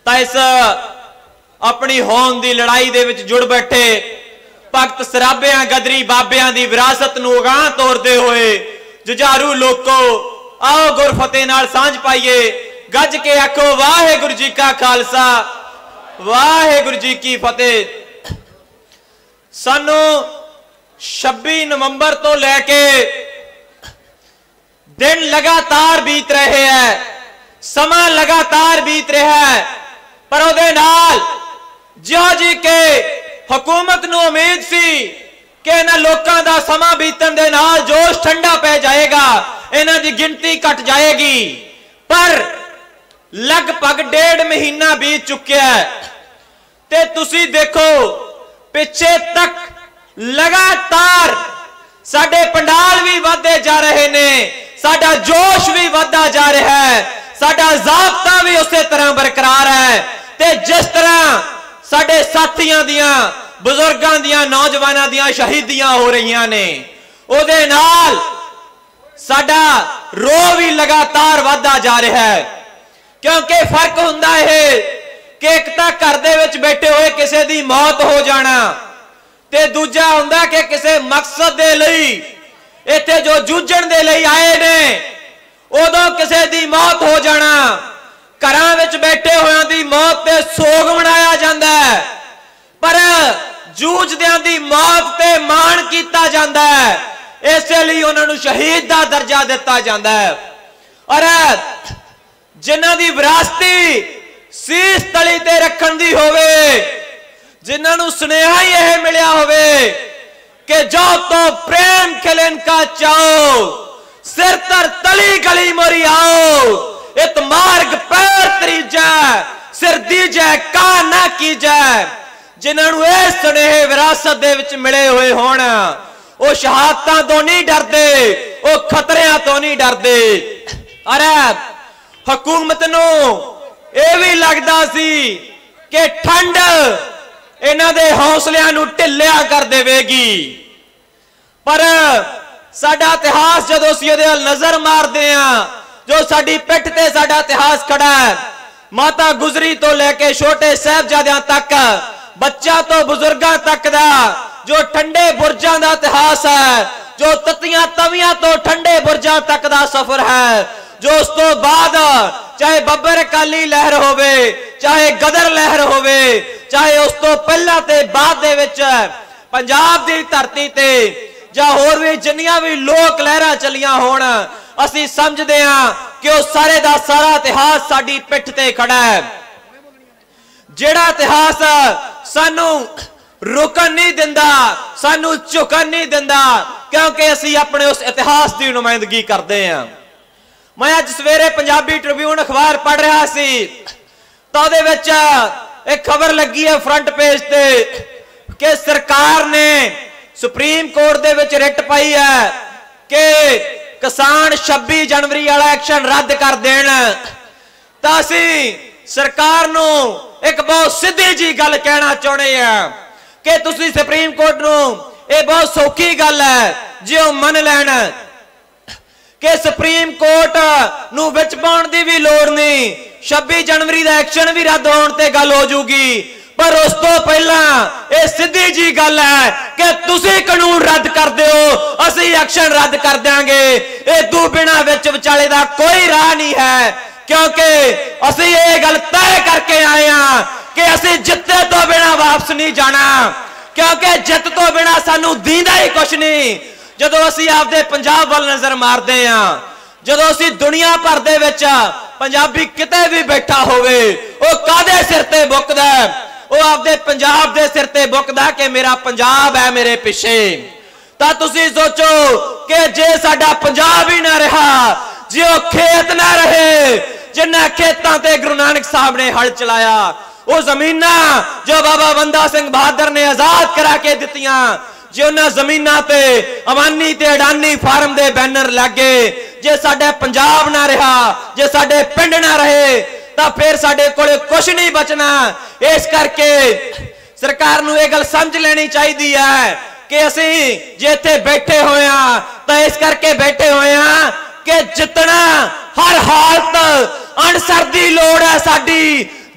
तां इस अपनी होंद दी लड़ाई दे विच जुड़ बैठे भगत सराबियां गदरी बाबियां दी विरासत नूं अगां तोरदे होए जुझारू लोको आओ गुरफतेह नाल सांझ पाइए गज के आखो वाहेगुरु जी का खालसा वाहेगुरु जी की फतेह। सानू 26 नवंबर तो लैके दिन लगातार बीत रहे हैं, समा लगातार बीत रहा है, पर उहदे नाल जिहो जी के हुकूमत नूं उम्मीद सी कि इन्हां लोकां दा समा बीतण दे नाल जोश ठंडा पै जाएगा, इन्हां दी गिनती घट जाएगी, पर लगभग 1.5 महीना बीत चुकिया है ते तुसी देखो पिछे तक लगातार साडे पंडाल भी वधदे जा रहे ने, साडा जोश भी वधदा जा रहा है, साडा ज़ाब्ता भी उस तरह बरकरार है ते जिस तरह साडे साथियां दियां बुजुर्गां दियां नौजवानां दियां शहीदियां हो रही ने उहदे नाल साडा रो भी लगातार वधदा जा रहा है। क्योंकि फर्क हुंदा है कि एक तां घर दे विच बैठे हुए किसी दी मौत हो जाना ते दूजा हुंदा कि किसी मकसद दे लई इत्थे जो जूझण दे लई आए ने उदों किसी दी मौत हो जाना, घरां विच बैठे होयां दी मौत ते सोग मनाया जांदा है, पर जूझदियां दी मौत ते माण कीता जांदा है, इसलिए उन्हां नूं शहीद दा दर्जा दिता जांदा है। और जिन्हां दी विरासती सीस तली ते रखण दी होवे, जिन्हां नूं सुनेहा ही यह मिलिया होवे कि जो तो प्रेम खिलन का चाओ सिर तर तली गली मोरी आओ, इत मार्ग पैर तरीजा सिर दीजै का ना कीजै, जिन्हां नूं इह सुनेहे विरासत दे विच मिले हुए होण वो शहादतां तो नहीं डरदे, वो खतरियां तो नहीं डरदे। अरे हुकूमत नूं यह भी लगदा सी कि ठंड इन्हां दे हौसलियां नूं ढिल्लिया कर देवेगी, पर साडा इतिहास जदों असीं इहदे वल नजर मारदे हां, जो साडी पिठ ते साडा इतिहास खड़ा है, माता गुजरी तो लेके छोटे साहिबजादियां तक, बच्चा तो बुजुर्गां तक दा जो ठंडे बुरजां दा इतिहास है, जो तत्तियां तवियां तो ठंडे बुरजां तक दा सफर है, जो उस तो बाद चाहे बब्बर अकाली लहर होवे, चाहे गदर लहर होवे, चाहे उस तो पहला ते बाद दे विच पंजाब दी धरती ते जां होर भी जिन्नियां भी लोक लहरां चलियां होण, असीं समझदे हां कि उस सारे दा सारा इतिहास साडी पिठ ते खड़ा है, जिहड़ा इतिहास सानू रुकन नहीं दिंदा, सानू झुकन नहीं दिंदा, क्योंकि असीं अपने उस इतिहास की नुमाइंदगी करते हैं। मैं अज सवेरे पंजाबी ट्रिब्यून अखबार पढ़ रहा सी तो उहदे विच एक खबर लगी है फ्रंट पेज ते कि सरकार ने सुप्रीम कोर्ट दे विच रिट पाई है कि किसान 26 जनवरी वाला एक्शन रद्द कर देण। तां असीं सरकार नूं एक बहुत सीधी जी गल कहना चाहुंदे हां कि तुसीं सुप्रीम कोर्ट नूं यह बहुत सौखी गल है जे मन लैण कि सुप्रीम कोर्ट नूं विच पाउण दी भी लोड़ नहीं, 26 जनवरी का एक्शन भी रद्द होण ते गल हो जूगी, पर उस तो पहला यह सीधी जी गल है कि तुसीं कानून रद्द कर दिओ, असीं एक्शन रद्द कर देंगे। इदू बिना विच विचाले दा कोई राह नहीं है, क्योंकि असीं ये गल तय करके आए हां कि असीं जित्ते तो बिना वापस नहीं जाना, क्योंकि जित तो बिना सानू दींदा ही कुछ नहीं। जदों असीं आपदे पंजाब वल नजर मारदे हां, जदों असीं दुनिया भर दे विच पंजाबी किते भी बैठा होवे वो कादे सिर ते बुकदा, वो आपदे पंजाब दे सिर ते बुकदा कि मेरा पंजाब है मेरे पिछे। तां तुसीं सोचो कि जे साडा पंजाब ही ना रहा, जे वो खेत ना रहे जिन्हां खेतां ते गुरु नानक साहब ने हल चलाया, वो जमीनां जो बाबा बंदा सिंह बहादुर ने आजाद करा के दित्तियां, जे उन्हां जमीनां ते अमानी ते अडानी फार्म दे बैनर लगे, जे साडा पंजाब ना रहा, जे साडे पिंड ना रहे तां फिर साडे कोले कुछ नहीं बचना। इस करके सरकार नूं यह गल समझ लेनी चाहिदी है कि असीं जे इत्थे बैठे होए हां तां इस करके बैठे होए हां कि जितना हर हालत अणसर दी लोड़ है साडी,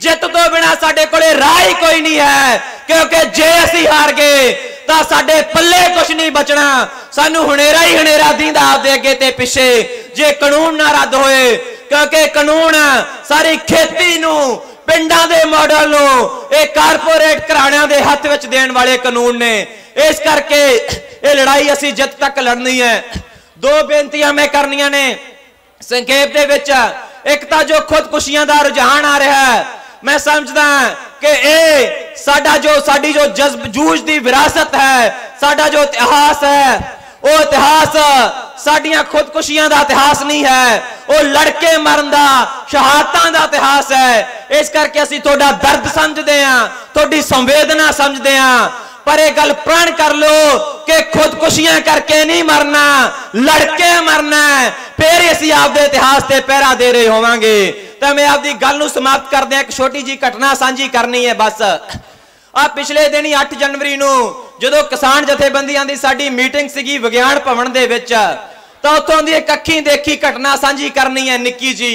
जित तो बिना साडे कोले राह ही कोई नहीं है, क्योंकि जे असी हार गए तो साडे पल्ले कुछ नहीं बचना। सानू हुनेरा ही हुनेरा दींदा आपदे अगे ते पिछे जे कानून ना रद्द होए, क्योंकि कानून सारी खेती नू पिंडां दे मॉडल नू एक कारपोरेट घराणियां दे हत्थ विच देण वाले कानून ने। इस करके ये लड़ाई असी जित तक लड़नी है। दो बेनतियां मैं करनियां ने संक्षेप दे विच। एक तो जो खुदकुशियां दा रुझान आ रहा है, मैं समझदा कि ये साडी जो जज्ब जूझ दी विरासत है, साडा जो इतिहास है, वो इतिहास साडियां खुदकुशियां दा इतिहास नहीं है, वो लड़के मरन दा शहादतां दा इतिहास है। इस करके असीं तुहाडा दर्द समझदे हां, तुहाडी संवेदना समझदे हां, पर एक गल प्रण कर लो कि खुदकुशियां करके नहीं मरना, लड़के मरना है, फिर असीं आपदे इतिहास ते पहरा दे रहे होवांगे। तो मैं आपकी गल नूं समाप्त कर दिया, एक छोटी जी घटना साझी करनी है बस। आ पिछले दिन ही 8 जनवरी नूं जदों किसान जथेबंदियां दी साडी मीटिंग सीगी विज्ञान भवन दे विच, तो उत्थों दी एक अखीं देखी घटना साझी करनी है निक्की जी।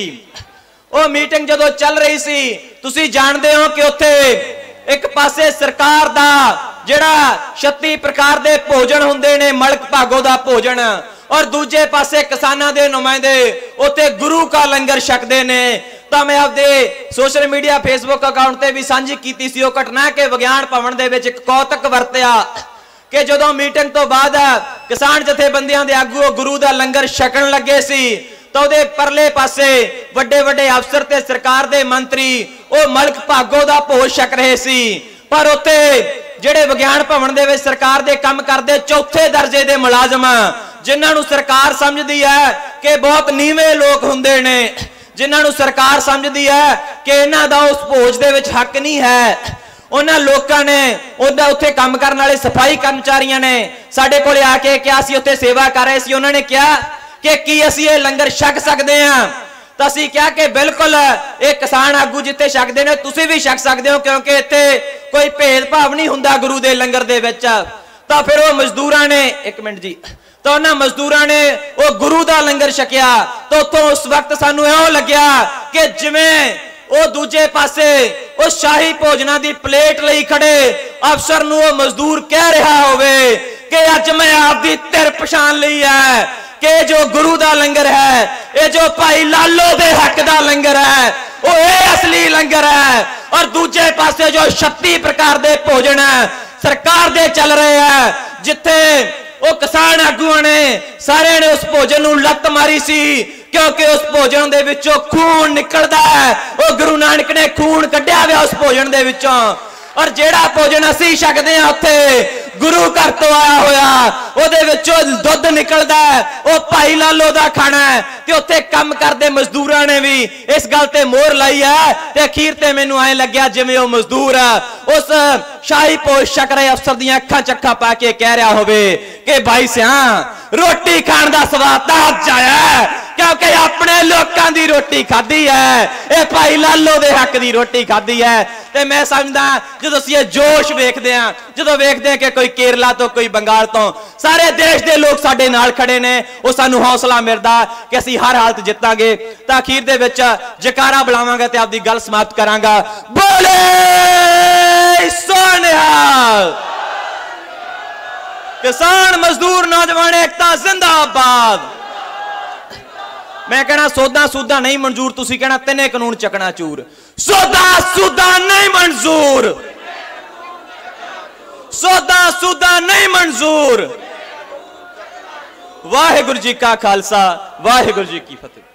वो मीटिंग जदों चल रही सी, तुसीं जाणदे हो कि उत्थे एक पासे सरकार दा जिहड़ा 36 प्रकार दे भोजन हुंदे ने, मलक भागो दा भोजन, और दूजे पासे किसानां दे नुमाइंदे उत्थे गुरु का लंगर छकदे ने। तो मैं आपदे सोशल मीडिया फेसबुक अकाउंट ते भी साझी कीती सी वो घटना कि विज्ञान भवन दे विच एक कौतक वरतिया कि जदों मीटिंग तो बाद किसान जथेबंदियां दे आगू गुरु दा लंगर छकण लगे सी, तो उहदे परले पासे वड्डे वड्डे अफसर ते सरकार दे मंत्री वो मलक भागो दा भोज छक रहे सी। पर उत्थे जिहड़े विज्ञान भवन दे विच सरकार दे काम करदे चौथे दर्जे दे मुलाजम, जिन्हां नूं सरकार समझदी है कि बहुत नीवें लोग हुंदे ने, जिन्हां नूं सरकार समझदी है कि इन्हां दा उस भोज दे विच हक नहीं है, उन्हां लोकां ने उहदा उत्थे काम करन वाले सफाई कर्मचारियों ने साडे कोले आके क्या सी उत्थे सेवा कर रहे सी, उन्होंने कहा कि की असीं ये लंगर छक सकदे हां? तो असीं कहा कि बिल्कुल ये किसान आगू जिथे छकदे ने तुसीं भी छक सकदे हो, क्योंकि इत्थे कोई भेदभाव नहीं हुंदा गुरु दे लंगर दे विच। तो फिर वो मजदूरां ने, एक मिनट जी, तो उन्हां मजदूरां ने वो गुरु दा लंगर छकिया। तो उत्थों उस वक्त सानू इउं लग्या कि जिवें वो दूजे पासे वो शाही भोजनां दी प्लेट लई खड़े अफसर नूं वो मजदूर कह रहा होवे कि अज मैं आपदी धिर पछाण लई है कि जो गुरु दा लंगर है, ये जो भाई लालो दे हक दा लंगर है, वो ये असली लंगर है। और दूजे पासे जो 36 प्रकार दे भोजन है सरकार दे चल रहे हैं, जिथे वो किसान आगुआं ने सारे ने उस भोजन नूं लत मारी सी, क्योंकि उस भोजन दे विचों खून निकलदा है। वो गुरु नानक ने खून कढ़िया हुआ उस भोजन दे विचों, और जेड़ा भोजन असीं छकदे हां उत्थे गुरु घर तो आया होया ओहदे विचों दुध निकलदा है, वो भाई लालो दा खाना है। ते उत्थे काम करदे मजदूरां ने भी इस गल ते मोहर लाई है। ते अखीर ते मैनूं ऐ लग्या जिवें वो मजदूर उस शाही भोज छक रहे अफसर दियां अखां चक्खां पा के कह रहा होवे कि भाई सियां रोटी खाण दा स्वाद तां अज आया है, क्योंकि अपने लोगों की रोटी खाधी है, ये भाई लालो दे हक की रोटी खाधी है। ते मैं समझदा जो ये जोश वेखदे हां, जो वेखदे हैं कि कोई केरला तो कोई बंगाल तो सारे देश के लोग साडे नाल खड़े ने, वो सानू हौसला मिलदा कि असीं हर हालत जितांगे। तां अखीर दे विच जकारा बुलावांगा ते आपदी गल समाप्त करांगा। बोले सोनिहाल, किसान मजदूर नौजवान एकता जिंदाबाद। मैं कहना सौदा सूदा नहीं मंजूर, तुसी कहना तिने कानून चकना चूर। सौदा सूदा नहीं मंजूर, सौदा सूदा नहीं मंजूर। वाहिगुरू जी का खालसा, वाहिगुरू जी की फतेह।